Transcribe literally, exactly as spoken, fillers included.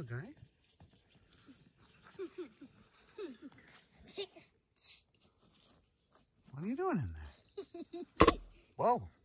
guys. What are you doing in there? Whoa.